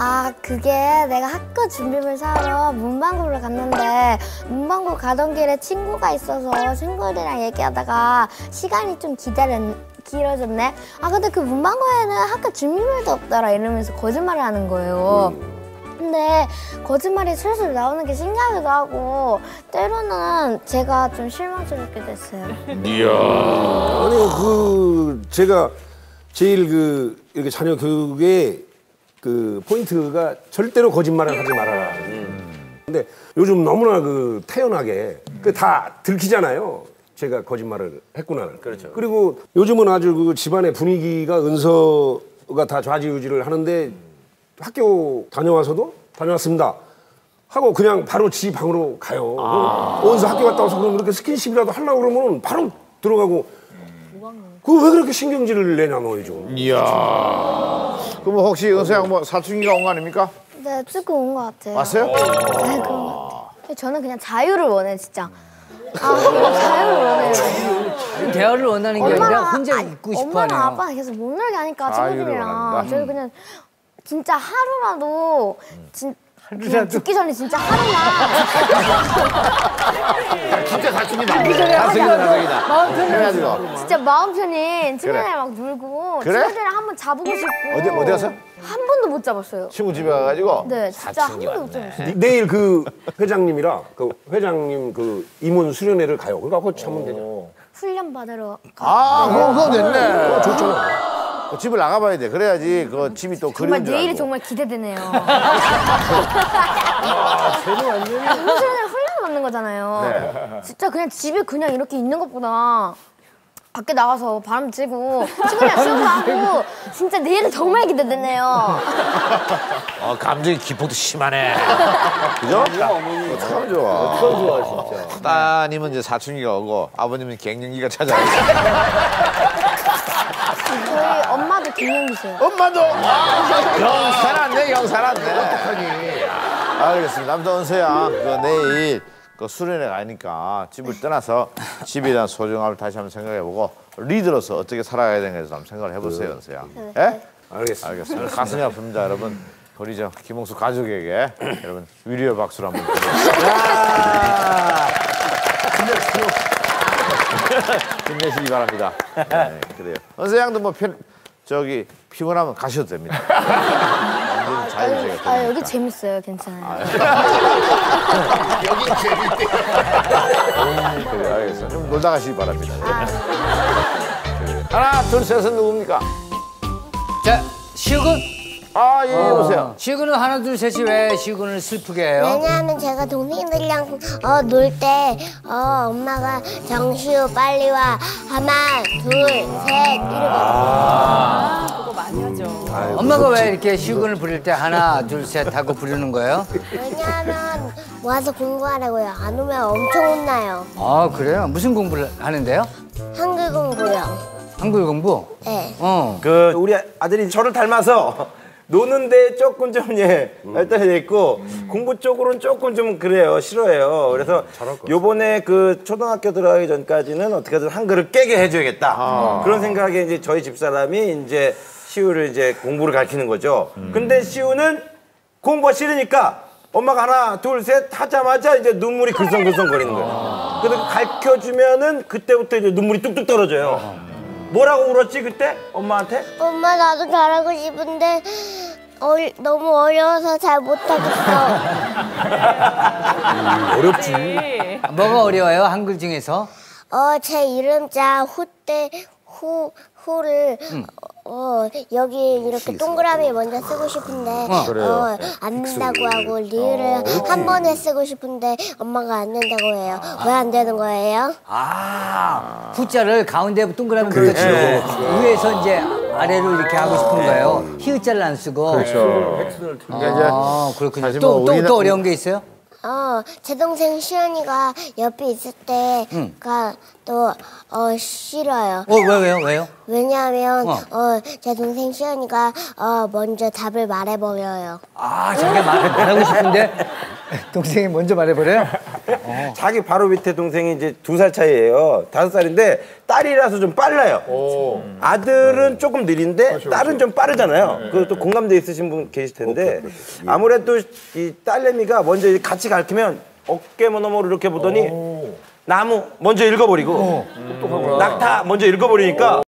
아, 그게 내가 학교 준비물 사러 문방구를 갔는데 문방구 가던 길에 친구가 있어서 친구들이랑 얘기하다가 시간이 좀 길어졌네. 아, 근데 그 문방구에는 학교 준비물도 없더라 이러면서 거짓말을 하는 거예요. 근데 거짓말이 슬슬 나오는 게 신기하기도 하고 때로는 제가 좀 실망스럽게 됐어요. 이야. 아니 제가 제일 이렇게 자녀 교육에 포인트가 절대로 거짓말을 하지 말아라. 근데 요즘 너무나 태연하게 다 들키잖아요. 제가 거짓말을 했구나. 그렇죠. 그리고 요즘은 아주 집안의 분위기가 은서가 다 좌지우지를 하는데 학교 다녀와서도 다녀왔습니다 하고 그냥 바로 지 방으로 가요. 어디서 학교 갔다 와서 그럼 이렇게 스킨십이라도 하려고 그러면 바로 들어가고 왜 그렇게 신경질을 내냐 너 요즘. 이야. 그럼 혹시 은서 양 사춘기가 온 거 아닙니까? 네, 조금 온 것 같아요. 왔어요? 네, 그런 것 같아요. 저는 그냥 자유를 원해 진짜. 자유를 원해요. 대화를 원하는 게 아니라 혼자 있고 싶어 하네요. 엄마랑 아빠는 계속 못 놀게 하니까 친구들이랑 저희 그냥 진짜 하루라도 그냥 죽기 전에 진짜 하루만 진짜 사춘기 나성이다. 마음 편해가지고. 진짜 마음 편히 친구들이랑 막 놀고 친구들이랑 한번 잡고 싶고 어디 가서? 한 번도 못 잡았어요. 친구 집에 가가지고? 네, 진짜 한 번도 못 잡았어요. 내일 회장님이랑 회장님 임원 수련회를 가요. 그러니까 그거 참으면 되죠. 훈련 받으러 그거 됐네. 좋죠. 집을 나가봐야 돼. 그래야지 집이 또 그리운 줄 알고. 내일이 정말 기대되네요. 훈련 받는 거잖아요. 네. 진짜 그냥 집에 그냥 이렇게 있는 것보다 밖에 나가서 바람 쐬고 친구랑 술도 하고 진짜 내일은 정말 기대되네요. 감정의 기폭도 심하네. 그죠? 참 좋아. 참 좋아 진짜. 따님은 이제 사춘기가 오고 아버님은 갱년기가 찾아와요. 저희 엄마도 갱년기세요. 엄마도? 영 살았네. 어떡하니. 알겠습니다. 남자 은서야, 내일 수련회 가니까 집을 떠나서 집에 대한 소중함을 다시 한번 생각해보고 리더로서 어떻게 살아가야 되는지 한번 생각을 해보세요, 은서야. 예? 알겠습니다. 가슴이 아픕니다, 여러분. 우리 김홍수 가족에게 여러분 위로의 박수를 한번 힘내시기 바랍니다. 네, 그래요. 은서 양도 피곤하면 가셔도 됩니다. 언제든 자유제가 여기 재밌어요. 괜찮아요. 여기 재밌대. 그래, 알겠어. 좀 놀다 가시기 바랍니다. 하나, 둘, 셋은 누굽니까? 자, 시우군. 예, 오세요. 시우군은 하나, 둘, 셋이 왜 시우군을 슬프게 해요? 왜냐하면 제가 동생들이랑 놀 때 엄마가 정시우 빨리 와 하나 둘셋 이러거든요. 그거 많이 하죠. 엄마가 왜 이렇게 시우군을 부릴 때 하나, 둘, 셋 하고 부르는 거예요? 왜냐하면 와서 공부하라고요. 안 오면 엄청 혼나요. 아, 그래요? 무슨 공부를 하는데요? 한글 공부요. 한글 공부? 네. 우리 아들이 저를 닮아서 노는데 조금 좀 발달돼 있고 공부 쪽으로는 조금 좀 그래요. 싫어해요. 그래서 요번에 초등학교 들어가기 전까지는 어떻게든 한글을 깨게 해줘야겠다. 그런 생각에 이제 저희 집사람이 이제 시우를 이제 공부를 가르치는 거죠. 근데 시우는 공부가 싫으니까 엄마가 하나, 둘, 셋 하자마자 이제 눈물이 글썽글썽 거리는 거예요. 그래서 가르쳐주면은 그때부터 이제 눈물이 뚝뚝 떨어져요. 뭐라고 울었지 그때? 엄마한테? 엄마 나도 잘하고 싶은데 너무 어려워서 잘 못하겠어. 어렵지. 뭐가 어려워요? 한글 중에서? 제 이름자 후를 여기 이렇게 동그라미 먼저 쓰고 싶은데 안 된다고 하고 리을을 한 번에 쓰고 싶은데 엄마가 안 된다고 해요. 왜 안 되는 거예요? 후자를 가운데 동그라미 붙여서 위에서 이제 아래로 이렇게 하고 싶은 거예요. 히읗자를 안 쓰고. 그렇죠. 그렇군요. 뭐 또 어려운 게 있어요? 제 동생 시연이가 옆에 있을 때가 또 싫어요. 왜요? 왜냐하면 제 동생 시연이가 먼저 답을 말해버려요. 자기가 말하고 싶은데 동생이 먼저 말해버려요? 자기 바로 밑에 동생이 이제 2살 차이예요. 5살인데 딸이라서 좀 빨라요. 아들은 조금 느린데 딸은 좀 빠르잖아요. 그것도 공감대 있으신 분 계실 텐데 아무래도 이 딸내미가 먼저 같이 가르치면 어깨 너머로 이렇게 보더니 나무 먼저 읽어버리고 낙타 먼저 읽어버리니까